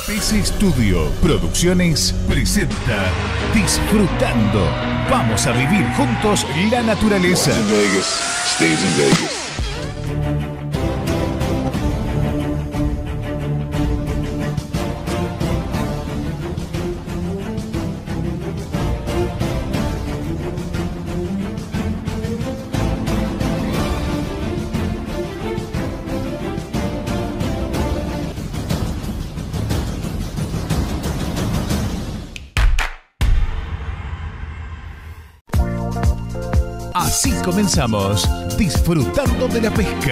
PC Studio Producciones presenta Disfrutando. Vamos a vivir juntos la naturaleza. Vegas, stays in Vegas. Así comenzamos, disfrutando de la pesca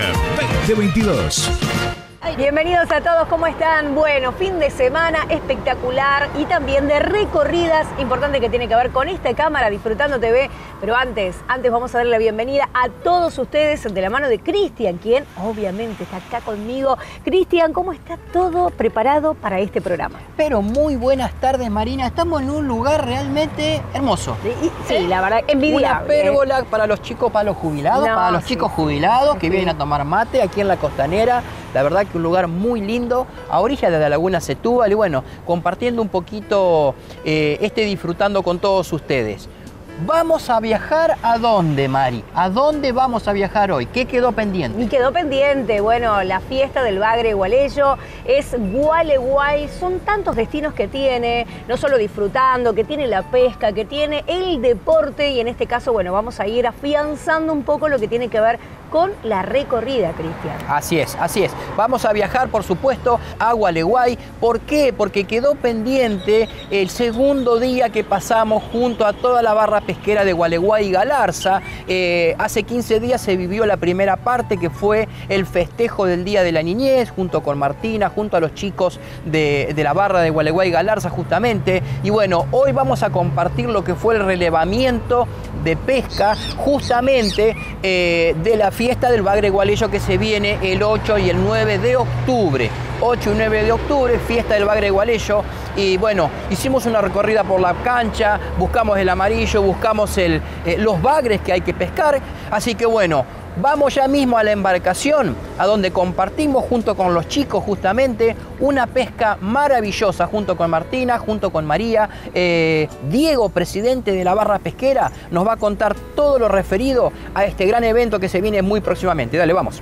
2022. Bienvenidos a todos, ¿cómo están? Bueno, fin de semana espectacular y también de recorridas importante que tiene que ver con esta cámara Disfrutando TV. Pero antes vamos a darle la bienvenida a todos ustedes de la mano de Cristian, quien obviamente está acá conmigo. Cristian, ¿cómo está todo preparado para este programa? Pero muy buenas tardes, Marina. Estamos en un lugar realmente hermoso. Sí, la verdad, envidiable. Una pérgola para los chicos, para los jubilados, para los chicos jubilados que vienen a tomar mate aquí en la costanera. La verdad que un lugar muy lindo, a orillas de la laguna Setúbal y bueno, compartiendo un poquito disfrutando con todos ustedes. Vamos a viajar ¿a dónde, Mari? ¿A dónde vamos a viajar hoy? ¿Qué quedó pendiente? Y quedó pendiente, bueno, la fiesta del Bagre Gualeyo, es Gualeguay, son tantos destinos que tiene, no solo disfrutando, que tiene la pesca, que tiene el deporte y en este caso, bueno, vamos a ir afianzando un poco lo que tiene que ver con la recorrida, Cristian. Así es, así es. Vamos a viajar, por supuesto, a Gualeguay. ¿Por qué? Porque quedó pendiente el segundo día que pasamos junto a toda la barra pesquera de Gualeguay y Galarza. Hace 15 días se vivió la primera parte, que fue el festejo del Día de la Niñez, junto con Martina, junto a los chicos de la barra de Gualeguay y Galarza, justamente. Y bueno, hoy vamos a compartir lo que fue el relevamiento de pesca, justamente de la fiesta del Bagre Gualeyo que se viene el 8 y el 9 de octubre. 8 y 9 de octubre, fiesta del Bagre Gualeyo. Y bueno, hicimos una recorrida por la cancha, buscamos el amarillo, buscamos los bagres que hay que pescar. Así que bueno, vamos ya mismo a la embarcación, a donde compartimos junto con los chicos justamente una pesca maravillosa, junto con Martina, junto con María. Diego, presidente de la barra pesquera, nos va a contar todo lo referido a este gran evento que se viene muy próximamente. Dale, vamos.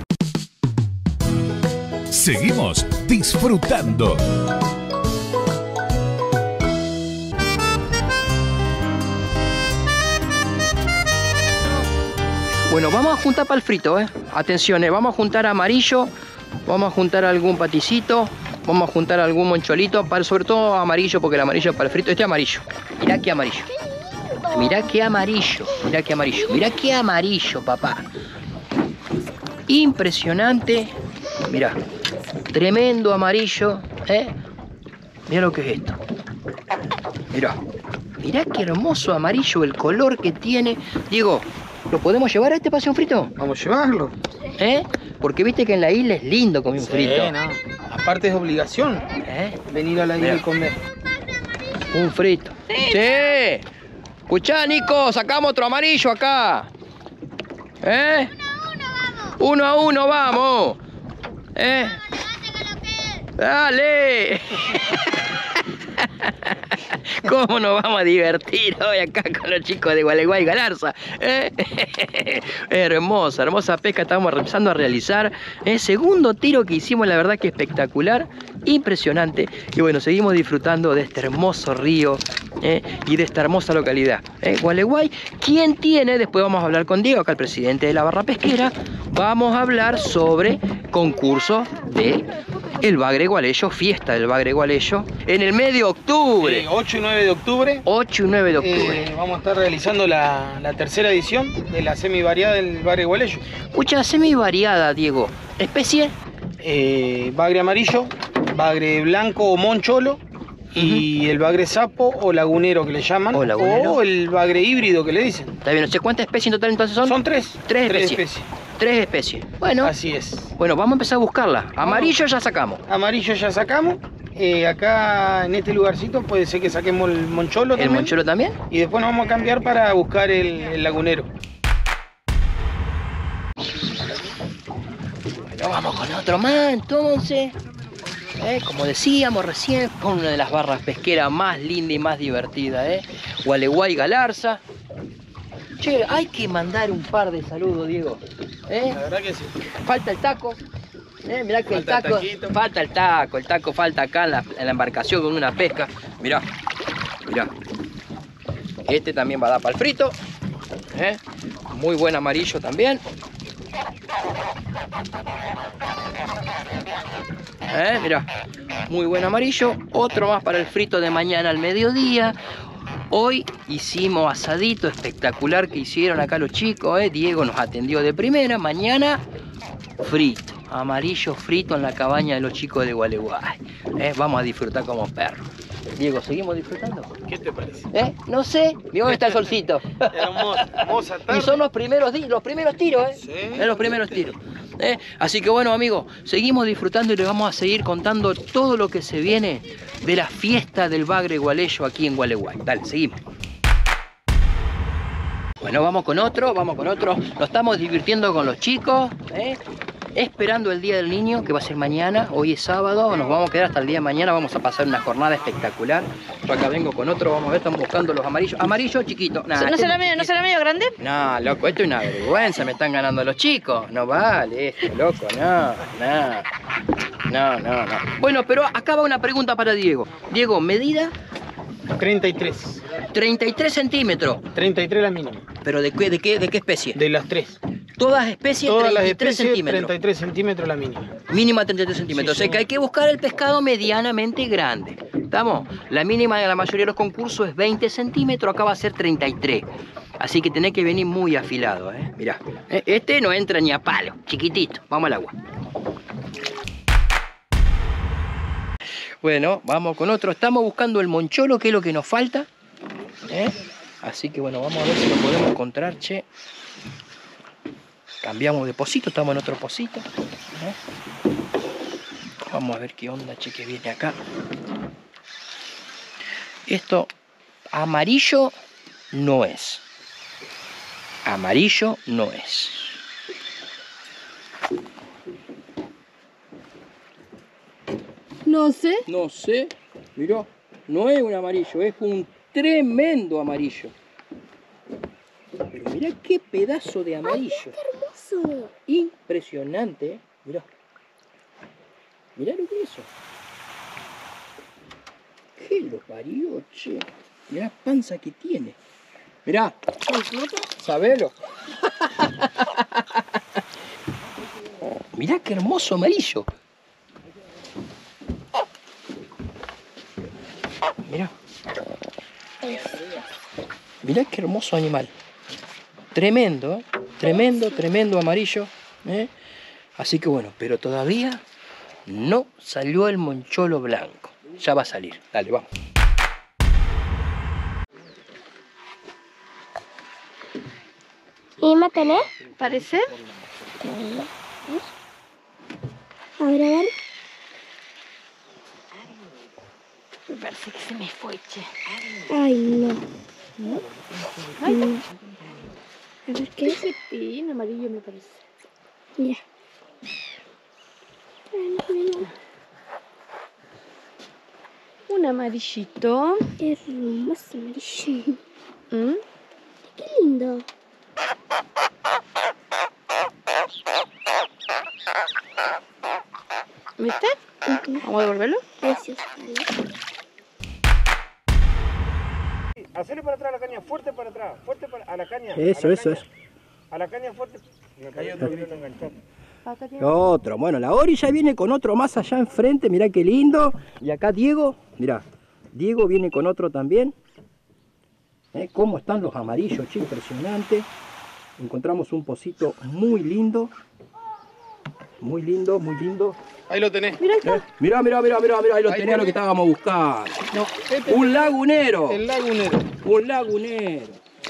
Seguimos disfrutando. Bueno, vamos a juntar para el frito, Atención, vamos a juntar amarillo, vamos a juntar algún paticito, vamos a juntar algún moncholito, sobre todo amarillo, porque el amarillo es para el frito. Este amarillo, mirá qué amarillo. Mirá qué amarillo, mirá qué amarillo, mirá qué amarillo, papá. Impresionante, mirá, tremendo amarillo, Mirá lo que es esto. Mirá qué hermoso amarillo, el color que tiene. Diego, ¿lo podemos llevar a este paseo frito? Vamos a llevarlo. Porque viste que en la isla es lindo comer un frito. No. Aparte es obligación venir a la isla y comer. Un frito. Sí. Escuchá, Nico, sacamos otro amarillo acá. Uno a uno vamos. Dale. ¿Cómo nos vamos a divertir hoy acá con los chicos de Gualeguay y Galarza? Hermosa pesca estamos empezando a realizar. Segundo tiro que hicimos, la verdad que espectacular, impresionante. Y bueno, seguimos disfrutando de este hermoso río y de esta hermosa localidad. Gualeguay, ¿quién tiene? Después vamos a hablar con Diego, acá el presidente de la barra pesquera. Vamos a hablar sobre concurso de el Bagre Gualeyo, fiesta del Bagre Gualeyo, en el mes de octubre. Sí, 8 y 9 de octubre. 8 y 9 de octubre. Vamos a estar realizando la tercera edición de la semivariada del Bagre Gualeyo. Escucha, semivariada, Diego. ¿Especie? Bagre amarillo, bagre blanco o moncholo, y el bagre sapo o lagunero que le llaman, o el bagre híbrido que le dicen. Está bien, no sé cuántas especies en total entonces son. Son tres. Tres especies. 3 especies. Bueno. Así es. Bueno, vamos a empezar a buscarla. Amarillo ya sacamos. Amarillo ya sacamos. Acá en este lugarcito puede ser que saquemos el moncholo también. ¿El moncholo también? Y después nos vamos a cambiar para buscar el lagunero. Bueno, vamos con otro más entonces. Como decíamos recién, con una de las barras pesqueras más lindas y más divertidas, Gualeguay Galarza. Che, hay que mandar un par de saludos, Diego. La verdad que sí. Falta el taco. Mirá que falta el taco falta acá en la embarcación con una pesca. Mirá. Este también va a dar para el frito. Muy buen amarillo también. Mirá, muy buen amarillo. Otro más para el frito de mañana al mediodía. Hoy hicimos asadito espectacular que hicieron acá los chicos. Diego nos atendió de primera. Mañana frito, amarillo frito en la cabaña de los chicos de Gualeguay. Vamos a disfrutar como perros. Diego, ¿seguimos disfrutando? ¿Qué te parece? No sé, mira dónde está el solcito. Hermosa tarde. Y son los primeros tiros, Sí. Los primeros tiros. Así que bueno, amigos, seguimos disfrutando y les vamos a seguir contando todo lo que se viene de la fiesta del bagre gualeyo aquí en Gualeguay. Dale, seguimos. Bueno, vamos con otro. Nos estamos divirtiendo con los chicos, esperando el Día del Niño, que va a ser mañana. Hoy es sábado, nos vamos a quedar hasta el día de mañana. Vamos a pasar una jornada espectacular. Yo acá vengo con otro, vamos a ver, estamos buscando los amarillos. Amarillo chiquito. ¿No será medio grande? No, loco, esto es una vergüenza, me están ganando los chicos. No vale esto, loco, no. Bueno, pero acá va una pregunta para Diego. Diego, medida 33. 33 centímetros. 33 la mínima. ¿Pero de qué especie? De las tres. Todas especies, Todas 33 las especies, centímetros. 33 centímetros la mínima. Mínima 33 centímetros. Sí, O sea que hay que buscar el pescado medianamente grande. ¿Estamos? La mínima de la mayoría de los concursos es 20 centímetros, acá va a ser 33. Así que tenés que venir muy afilado, Mirá. Este no entra ni a palo, chiquitito. Vamos al agua. Bueno, vamos con otro. Estamos buscando el moncholo, que es lo que nos falta. Así que bueno, vamos a ver si lo podemos encontrar, che. Cambiamos de pocito, estamos en otro pocito. Vamos a ver qué onda, che, que viene acá. Esto, amarillo no es. Amarillo no es. No sé. No sé, mirá, no es un amarillo, es un tremendo amarillo. Pero mirá qué pedazo de amarillo. ¡Ay, qué hermoso! Impresionante, mirá. Mirá lo que es eso. ¿Qué lo parió, che? Mirá la panza que tiene. Mirá. ¿Sabelo? Mirá qué hermoso amarillo. Mirá. Mirá qué hermoso animal. Tremendo, tremendo amarillo. Así que bueno, pero todavía no salió el moncholo blanco. Ya va a salir. Dale, vamos. ¿Y mátale? ¿Parece? A ver. Me parece que se me fue, che. Ay, no. Ay, A ver qué es. chiquitín, amarillo me parece. Mira. Un amarillito. Hermoso amarillo. ¿Mm? Qué lindo. ¿Viste? Vamos a devolverlo. Precioso. Hacerle para atrás a la caña, fuerte para atrás, fuerte a la caña. Eso. A la caña fuerte. Hay otro que no está enganchado. Otro, bueno, la Ori ya viene con otro más allá enfrente, mirá qué lindo. Y acá Diego, mirá, Diego viene con otro también. Cómo están los amarillos, che, impresionante. Encontramos un pocito muy lindo. Muy lindo. Ahí lo tenés. Mira, ahí está. Mirá, ahí lo Ahí tenía lo que estábamos buscando. No, Un lagunero. el lagunero. Un lagunero.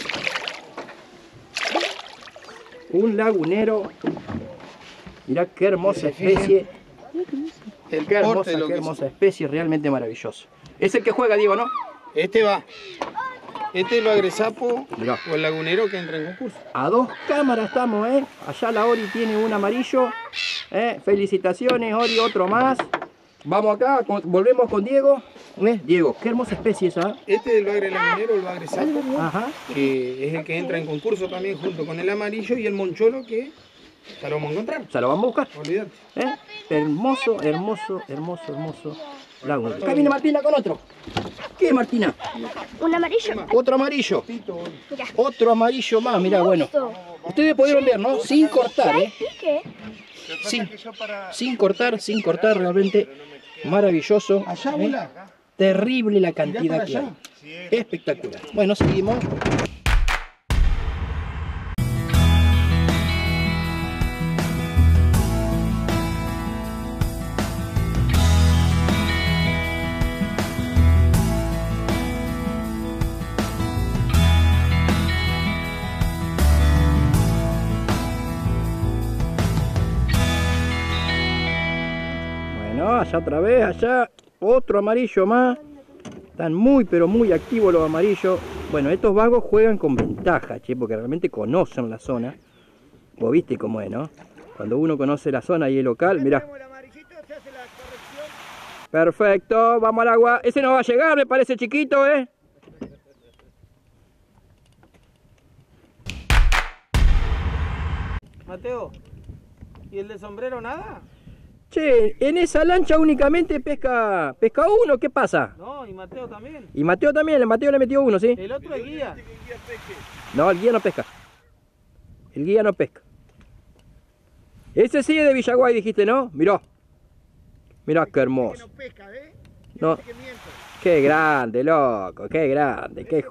Un lagunero. Mirá qué hermosa especie. El Qué porte de lo qué que hermosa especie, realmente maravilloso. Es el que juega, Diego, ¿no? Este va. Este es el bagresapo Mirá. o el lagunero que entra en concurso. A 2 cámaras estamos, Allá la Ori tiene un amarillo. Felicitaciones, Ori, otro más. Vamos acá, volvemos con Diego. Diego, qué hermosa especie esa. Este es el bagre lagunero, el bagre sapo, Ajá. que es el que entra en concurso también junto con el amarillo y el moncholo, que ya lo vamos a encontrar. Ya lo vamos a buscar. Olvídate. Hermoso lagunero. Acá viene Martina con otro. ¿Qué es Martina? Un amarillo. Otro amarillo. Mira. Otro amarillo más, mirá, bueno. Ustedes pudieron ver, ¿no? Sin cortar, ¿Qué? Sin cortar, realmente maravilloso. Terrible la cantidad que hay. Espectacular. Bueno, seguimos. Allá otra vez, allá otro amarillo más. Están muy pero muy activos los amarillos. Bueno, estos vagos juegan con ventaja, che, porque realmente conocen la zona. Vos viste cómo es, ¿no? Cuando uno conoce la zona y el local, mirá. Perfecto, vamos al agua. Ese no va a llegar, me parece chiquito, ¿eh? Mateo, ¿y el de sombrero nada? Che, en esa lancha únicamente pesca uno, ¿qué pasa? No, y Mateo también. Y Mateo también, el Mateo le metió uno, ¿sí? El otro es guía. No, el guía no pesca. El guía no pesca. Ese sí es de Villaguay, dijiste, ¿no? Mirá. Mirá qué hermoso. No. Qué grande, loco, qué grande. Qué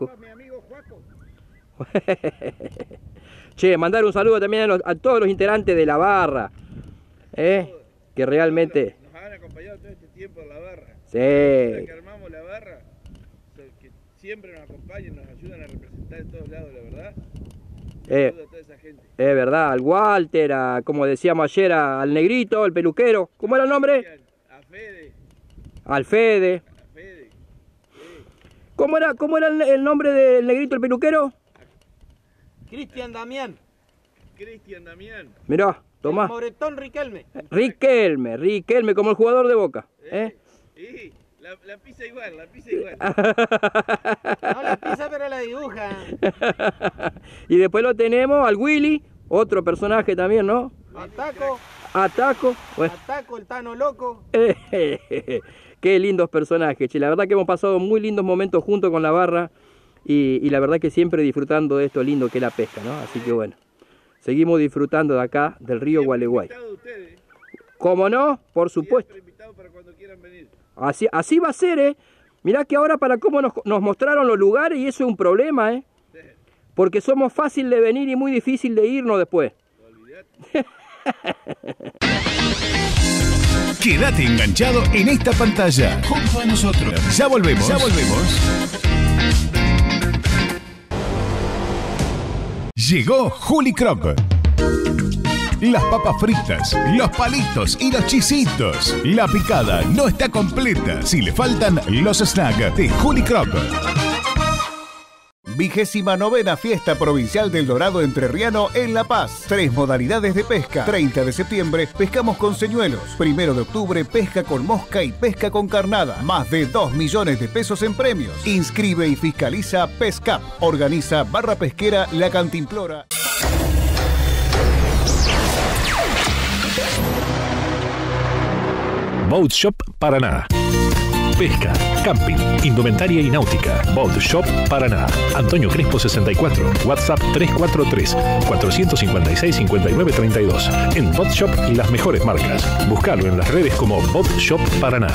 Che, mandar un saludo también a todos los integrantes de la barra. Que realmente... Nos han acompañado todo este tiempo en la barra. Sí. Desde que armamos la barra, que siempre nos acompañan, nos ayudan a representar en todos lados, la verdad. Saludo a toda esa gente. Es verdad, al Walter, como decíamos ayer, al Negrito, el peluquero. ¿Cómo era el nombre? A Fede. Al Fede. A Fede. Sí. ¿Cómo era el nombre del Negrito, el peluquero? Cristian Damián. Cristian Damián. Mirá, tomá. Moretón Riquelme. Riquelme, como el jugador de Boca. Sí, la pisa igual, la pisa igual. No la pisa, pero la dibuja. Y después lo tenemos al Willy, otro personaje también, ¿no? Ataco. Bueno. Ataco, el Tano Loco. Qué lindos personajes, che. La verdad que hemos pasado muy lindos momentos juntos con la barra y la verdad que siempre disfrutando de esto lindo que es la pesca, ¿no? Así que bueno, seguimos disfrutando de acá, del río Gualeguay. ¿Cómo no? Por supuesto. Para cuando quieran venir. Así va a ser, ¿eh? Mirá que ahora para cómo nos mostraron los lugares y eso es un problema, ¿eh? Sí. Porque somos fácil de venir y muy difícil de irnos después. Quédate enganchado en esta pantalla junto a nosotros. Ya volvemos. Llegó Juli Croc. Las papas fritas, los palitos y los chisitos. La picada no está completa si le faltan los snacks de Juli Croc. 29ª Fiesta Provincial del Dorado Entrerriano en La Paz. 3 modalidades de pesca. 30 de septiembre, pescamos con señuelos. 1 de octubre, pesca con mosca y pesca con carnada. Más de 2 millones de pesos en premios. Inscribe y fiscaliza Pescap. Organiza Barra Pesquera La Cantimplora. Boat Shop Paraná. Pesca, camping, indumentaria y náutica. Boat Shop Paraná. Antonio Crespo 64. WhatsApp 343-456-5932. En Boat Shop las mejores marcas. Búscalo en las redes como Boat Shop Paraná.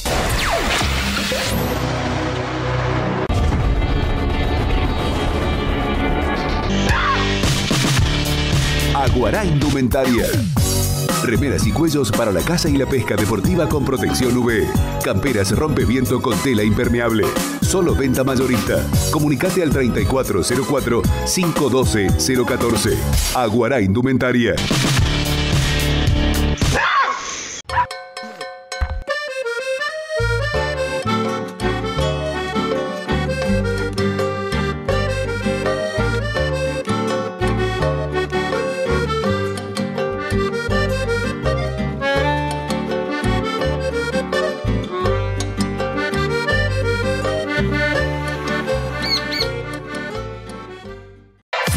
Aguará Indumentaria. Remeras y cuellos para la caza y la pesca deportiva con protección UV. Camperas rompeviento con tela impermeable. Solo venta mayorista. Comunicate al 3404-512-014. Aguará Indumentaria.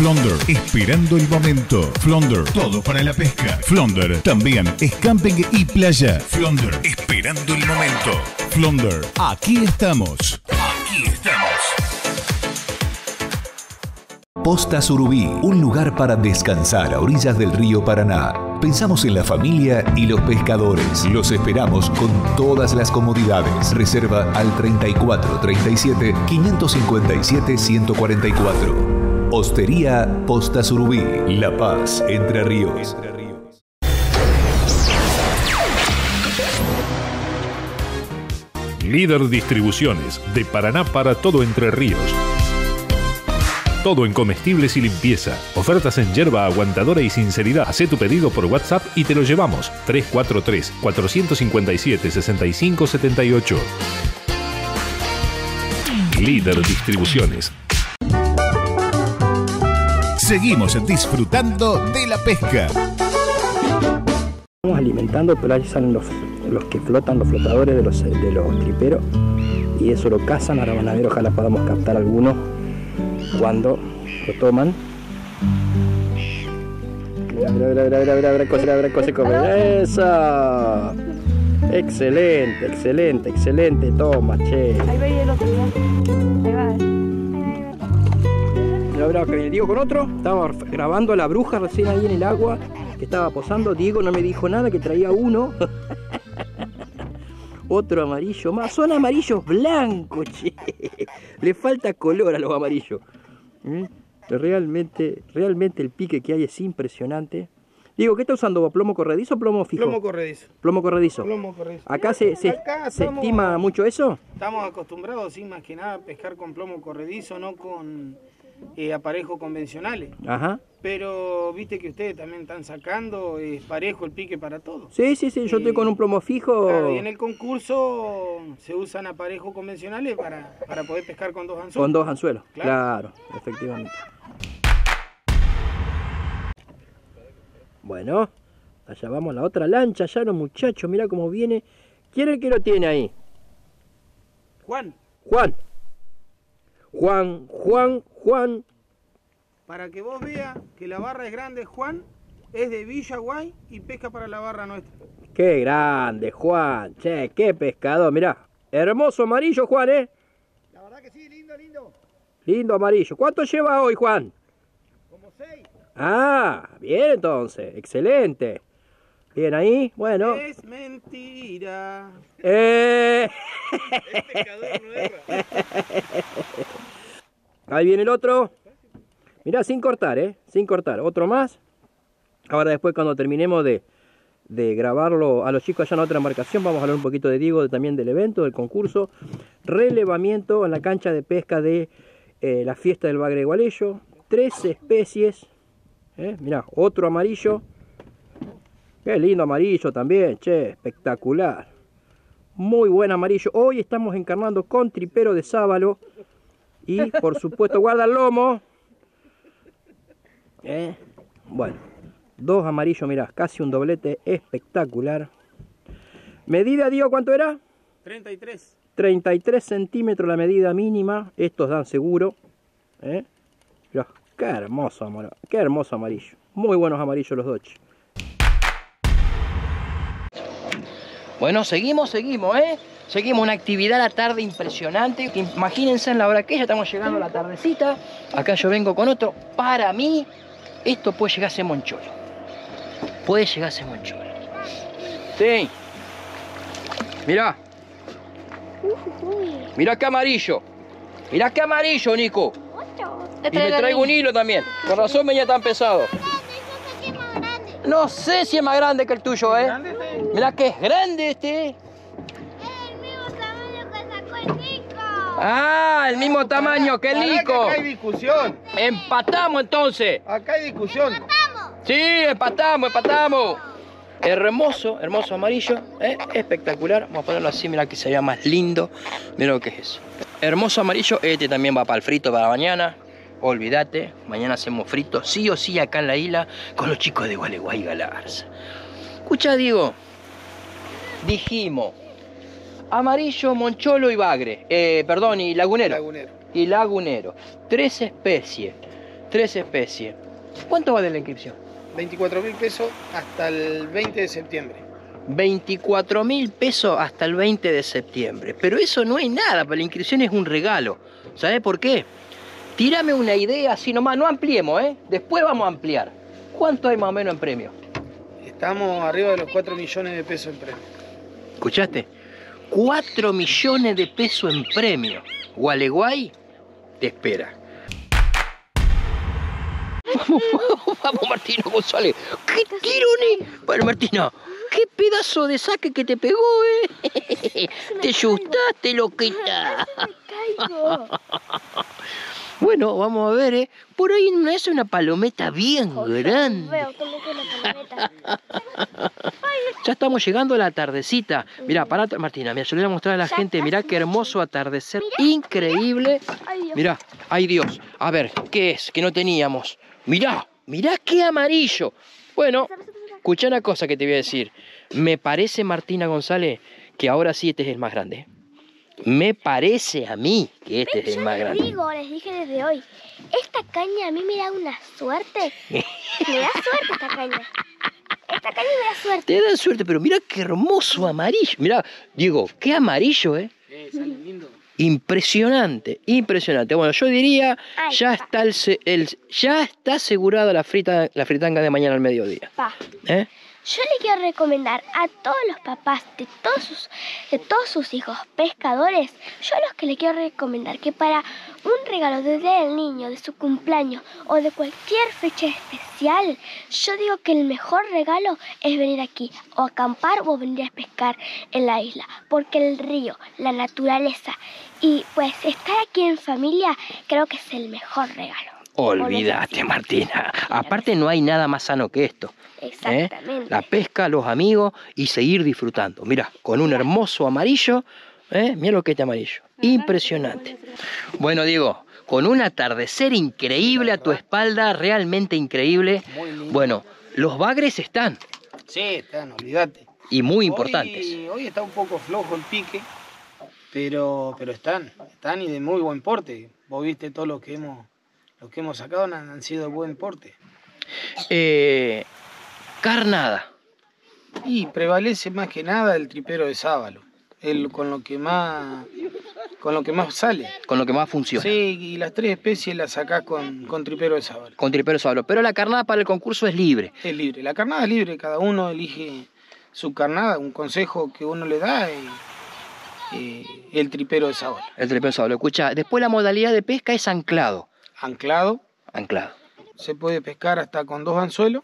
Flounder, esperando el momento. Flounder, todo para la pesca. Flounder, también es camping y playa. Flounder, esperando el momento. Flounder, aquí estamos. Aquí estamos. Posta Surubí, un lugar para descansar a orillas del río Paraná. Pensamos en la familia y los pescadores. Los esperamos con todas las comodidades. Reserva al 34 37 557 144. Hostería Posta Surubí, La Paz, Entre Ríos. Líder Distribuciones, de Paraná para todo Entre Ríos. Todo en comestibles y limpieza. Ofertas en yerba aguantadora y sinceridad. Hacé tu pedido por WhatsApp y te lo llevamos. 343-457-6578. Líder Distribuciones. Seguimos disfrutando de la pesca. Estamos alimentando, pero ahí salen los que flotan, los flotadores de los triperos. Y eso lo cazan. Ahora van a ver, ojalá podamos captar algunos cuando lo toman. Mira, cosa come. ¡Esa! Excelente, toma, che. Ahí va el otro, ahí va. Mira, que viene Diego con otro. Estaba grabando a la bruja recién ahí en el agua, que estaba posando. Diego no me dijo nada, que traía uno. Otro amarillo más. Son amarillos blancos, che. Le falta color a los amarillos. Realmente el pique que hay es impresionante. Digo, ¿qué está usando vos? ¿Plomo corredizo o plomo fijo? Plomo corredizo. Plomo corredizo. Plomo corredizo. ¿Acá se estima mucho eso? Estamos acostumbrados, sí, más que nada, a pescar con plomo corredizo, no con aparejos convencionales. Ajá. Pero viste que ustedes también están sacando, es parejo el pique para todo. Sí, yo estoy con un plomo fijo. Claro, y en el concurso se usan aparejos convencionales para poder pescar con 2 anzuelos. Con 2 anzuelos, claro, efectivamente. Bueno, allá vamos a la otra lancha, ya los muchachos, mirá cómo viene. ¿Quién es el que lo tiene ahí? Juan. Para que vos veas que la barra es grande, Juan, es de Villaguay y pesca para la barra nuestra. Qué grande, Juan. Che, qué pescador, mirá. Hermoso amarillo, Juan, ¿eh? La verdad que sí, lindo. Lindo amarillo. ¿Cuánto lleva hoy, Juan? Como 6. Ah, bien entonces. Excelente. Bien ahí, bueno. Es mentira. Es pescador, no erra. Ahí viene el otro. Mirá, sin cortar, sin cortar. Otro más. Ahora después cuando terminemos de grabarlo a los chicos allá en otra embarcación, vamos a hablar un poquito de Diego, también del evento, del concurso. Relevamiento en la cancha de pesca de la fiesta del Bagre de Gualeyo. 3 especies. Mirá, otro amarillo. Qué lindo amarillo también, che, espectacular. Muy buen amarillo. Hoy estamos encarnando con tripero de sábalo. Y por supuesto, guarda el lomo. Bueno, 2 amarillos, mirá, casi un doblete espectacular. Medida, Diego, ¿cuánto era? 33. 33 centímetros la medida mínima. Estos dan seguro. Mirá, qué hermoso amarillo. Muy buenos amarillos los dos. Bueno, seguimos, Seguimos una actividad a la tarde impresionante. Imagínense en la hora que ya estamos llegando a la tardecita. Acá yo vengo con otro. Para mí, esto puede llegar a ser moncholo. Sí. Mirá. Mirá qué amarillo. Nico. Y me traigo un hilo también. Con razón venía tan pesado. No sé si es más grande que el tuyo, Mirá que es grande este. Ah, el mismo tamaño que el Nico. Acá hay discusión. Empatamos entonces. Acá hay discusión. Sí, empatamos. Hermoso amarillo, espectacular. Vamos a ponerlo así, mira que se vea más lindo. Mira lo que es eso. Hermoso amarillo, este también va para el frito para mañana. Olvídate, mañana hacemos frito, sí o sí acá en la isla con los chicos de Gualeguay y Galarza. Escucha, Diego, dijimos amarillo, moncholo y bagre. Y lagunero. Y lagunero. 3 especies. 3 especies. ¿Cuánto vale la inscripción? 24.000 pesos hasta el 20 de septiembre. 24.000 pesos hasta el 20 de septiembre. Pero eso no es nada, para la inscripción es un regalo. ¿Sabes por qué? Tírame una idea así nomás, no ampliemos, ¿eh? Después vamos a ampliar. ¿Cuánto hay más o menos en premio? Estamos arriba de los 4 millones de pesos en premio. ¿Escuchaste? 4 millones de pesos en premio. Gualeguay te espera. Vamos, Martino González. ¡Qué tirones! Bueno, Martino, qué pedazo de saque que te pegó, ¿eh? Te asustaste, loquita. Bueno, vamos a ver, ¿eh? Por ahí no es una palometa bien grande. Veo como que una palometa. Ya estamos llegando a la tardecita. Mirá, pará, Martina, mira, yo le voy a mostrar a la gente, mirá qué hermoso atardecer. Increíble. Mirá, ay Dios. A ver, ¿qué es? Que no teníamos. Mirá, mirá qué amarillo. Bueno, escuchá una cosa que te voy a decir. Me parece, Martina González, que ahora sí este es el más grande. Me parece a mí que este es el más grande. Les dije desde hoy, esta caña a mí me da una suerte. Me da suerte esta caña. Esta caña me da suerte. Te da suerte, pero mira qué hermoso amarillo. Mira, Diego, qué amarillo, ¿eh? Sale lindo. Impresionante, impresionante. Bueno, yo diría, ya está ya está asegurada la fritanga de mañana al mediodía. ¿Eh? Yo le quiero recomendar a todos los papás de todos sus hijos pescadores, yo a los que le quiero recomendar que para un regalo de Día del Niño, de su cumpleaños o de cualquier fecha especial, yo digo que el mejor regalo es venir aquí o acampar o venir a pescar en la isla, porque el río, la naturaleza y pues estar aquí en familia creo que es el mejor regalo. Olvídate, Martina. Aparte no hay nada más sano que esto. Exactamente. La pesca, los amigos y seguir disfrutando. Mira, con un hermoso amarillo. Mira lo que es este amarillo. Impresionante. Bueno, Diego, con un atardecer increíble a tu espalda, realmente increíble. Bueno, los bagres están. Sí, están, olvídate. Y muy importantes. Hoy está un poco flojo el pique, pero están y de muy buen porte. Vos viste todo lo que hemos sacado han sido de buen porte. Carnada. Y prevalece más que nada el tripero de sábalo. Con lo que más sale. Con lo que más funciona. Sí, y las 3 especies las sacás con tripero de sábalo. Con tripero de sábalo. Pero la carnada para el concurso es libre. Es libre. La carnada es libre. Cada uno elige su carnada. Un consejo que uno le da es el tripero de sábalo. El tripero de sábalo. Escucha, después la modalidad de pesca es anclado. Anclado. Se puede pescar hasta con 2 anzuelos.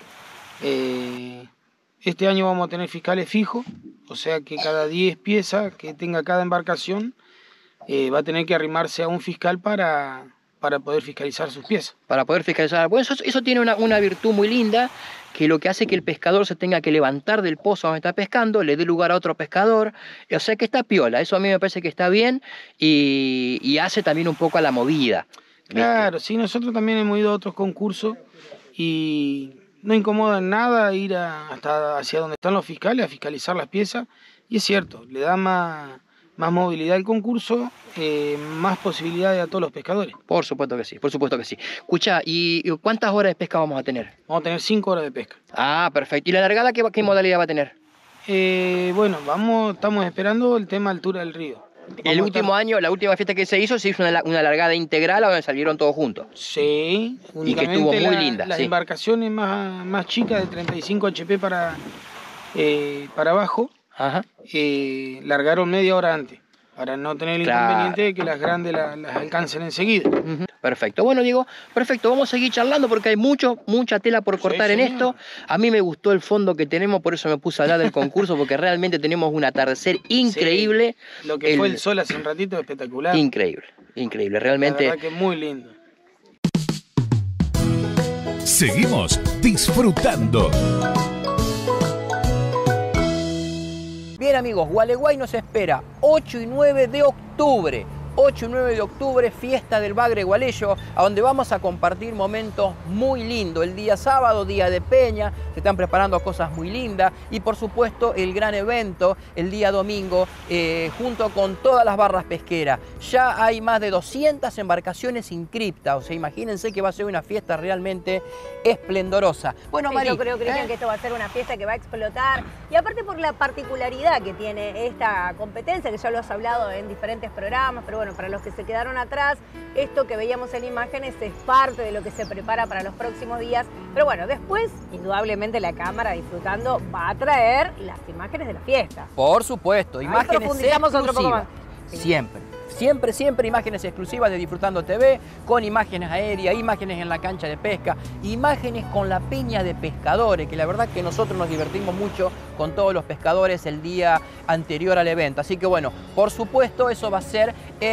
Este año vamos a tener fiscales fijos, o sea que cada 10 piezas que tenga cada embarcación va a tener que arrimarse a un fiscal para poder fiscalizar sus piezas. Para poder fiscalizar. Bueno, eso tiene una virtud muy linda, que lo que hace que el pescador se tenga que levantar del pozo donde está pescando, le dé lugar a otro pescador, o sea que está piola. Eso a mí me parece que está bien y hace también un poco a la movida. Claro, sí, nosotros también hemos ido a otros concursos y no incomoda en nada ir hasta hacia donde están los fiscales a fiscalizar las piezas. Y es cierto, le da más movilidad al concurso, más posibilidades a todos los pescadores. Por supuesto que sí, por supuesto que sí. Escucha, ¿y cuántas horas de pesca vamos a tener? Vamos a tener 5 horas de pesca. Ah, perfecto. ¿Y la largada qué modalidad va a tener? Bueno, estamos esperando el tema altura del río. El último año, la última fiesta que se hizo una largada integral donde salieron todos juntos. Sí, y que estuvo muy linda. Las embarcaciones más chicas de 35 HP para abajo, largaron media hora antes, para no tener el inconveniente de que las grandes las alcancen enseguida. Perfecto. Bueno, Diego, perfecto. Vamos a seguir charlando porque hay mucha tela por cortar en esto. A mí me gustó el fondo que tenemos, por eso me puse a hablar del concurso, porque realmente tenemos un atardecer increíble. Sí, lo que fue el sol hace un ratito, espectacular. Increíble, realmente. La verdad que muy lindo. Seguimos disfrutando. Bien amigos, Gualeguay nos espera 8 y 9 de octubre. 8 y 9 de octubre, fiesta del Bagre Gualeyo, a donde vamos a compartir momentos muy lindos. El día sábado, día de peña, se están preparando cosas muy lindas y por supuesto el gran evento el día domingo junto con todas las barras pesqueras. Ya hay más de 200 embarcaciones inscriptas, o sea, imagínense que va a ser una fiesta realmente esplendorosa. Bueno, sí, Mari, yo creo, Cristian, que esto va a ser una fiesta que va a explotar y aparte por la particularidad que tiene esta competencia, que ya lo has hablado en diferentes programas, pero bueno, para los que se quedaron atrás, esto que veíamos en imágenes es parte de lo que se prepara para los próximos días, pero bueno, después, indudablemente la cámara disfrutando va a traer las imágenes de la fiesta. Por supuesto, imágenes profundizamos otro poco exclusivas. más. Sí. Siempre imágenes exclusivas de Disfrutando TV, con imágenes aéreas, imágenes en la cancha de pesca, imágenes con la peña de pescadores, que la verdad que nosotros nos divertimos mucho con todos los pescadores el día anterior al evento. Así que bueno, por supuesto eso va a ser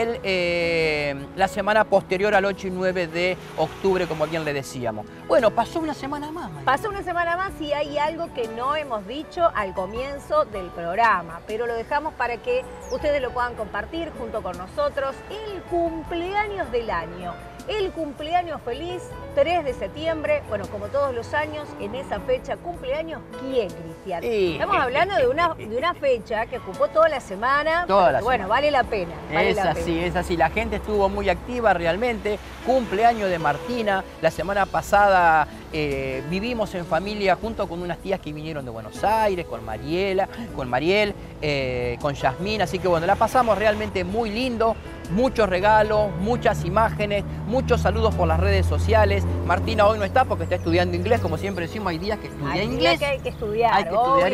la semana posterior al 8 y 9 de octubre, como bien le decíamos. Bueno, pasó una semana más. María. Pasó una semana más y hay algo que no hemos dicho al comienzo del programa, pero lo dejamos para que ustedes lo puedan compartir junto con nosotros. El cumpleaños del año. El cumpleaños feliz, 3 de septiembre, bueno, como todos los años, en esa fecha, cumpleaños, ¿quién, Cristian? Estamos hablando de una fecha que ocupó toda la semana, bueno, vale la pena. Es así, la gente estuvo muy activa realmente, cumpleaños de Martina, la semana pasada vivimos en familia junto con unas tías que vinieron de Buenos Aires, con Mariel, con Yasmín, así que bueno, la pasamos realmente muy lindo. Muchos regalos, muchas imágenes, muchos saludos por las redes sociales. Martina hoy no está porque está estudiando inglés, como siempre decimos, hay días que estudia inglés. Que hay que estudiar,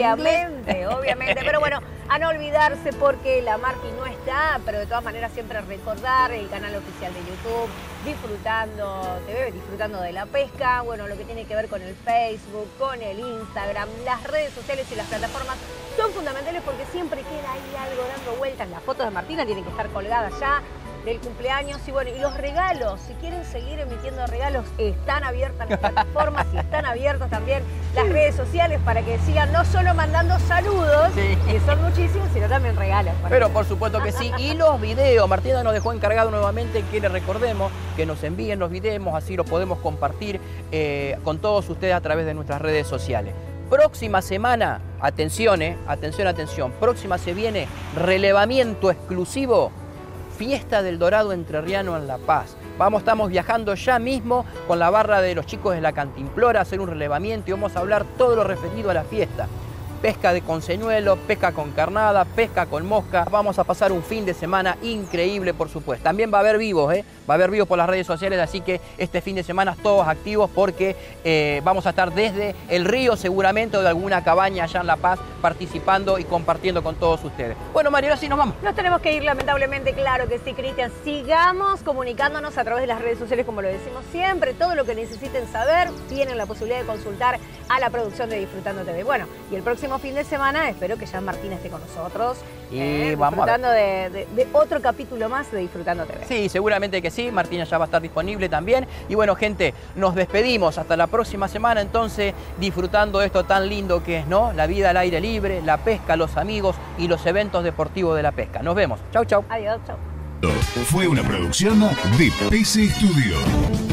obviamente. Pero bueno, a no olvidarse porque la Marti no está, pero de todas maneras siempre recordar el canal oficial de YouTube, Disfrutando TV, disfrutando de la pesca, bueno, lo que tiene que ver con el Facebook, con el Instagram, las redes sociales y las plataformas son fundamentales porque siempre queda ahí algo dando vueltas. Las fotos de Martina tienen que estar colgadas ya del cumpleaños y bueno, y los regalos, si quieren seguir emitiendo regalos, están abiertas las plataformas y están abiertas también las redes sociales para que sigan no solo mandando saludos, que son muchísimos, sino también regalos. Pero por supuesto que sí, y los videos, Martina nos dejó encargado nuevamente que le recordemos que nos envíen los videos, así los podemos compartir con todos ustedes a través de nuestras redes sociales. Próxima semana, atención, próxima se viene relevamiento exclusivo, Fiesta del Dorado Entrerriano en La Paz. Estamos viajando ya mismo con la barra de los chicos de la Cantimplora a hacer un relevamiento y vamos a hablar todo lo referido a la fiesta. Pesca con señuelo, pesca con carnada, pesca con mosca. Vamos a pasar un fin de semana increíble, por supuesto. También va a haber vivos, va a haber vivos por las redes sociales, así que este fin de semana todos activos porque vamos a estar desde el río seguramente o de alguna cabaña allá en La Paz participando y compartiendo con todos ustedes. Bueno, María, ahora sí nos vamos. Nos tenemos que ir, lamentablemente, claro que sí, Cristian. Sigamos comunicándonos a través de las redes sociales, como lo decimos siempre. Todo lo que necesiten saber, tienen la posibilidad de consultar a la producción de Disfrutando TV. Bueno, y el próximo fin de semana espero que ya Martina esté con nosotros y vamos disfrutando de otro capítulo más de Disfrutando TV. Sí, seguramente que sí, Martina ya va a estar disponible también. Y bueno, gente, nos despedimos hasta la próxima semana, entonces, disfrutando de esto tan lindo que es, ¿no? La vida al aire libre, la pesca, los amigos y los eventos deportivos de la pesca. Nos vemos. Chau, chau. Adiós, chau. Fue una producción de PC Studio.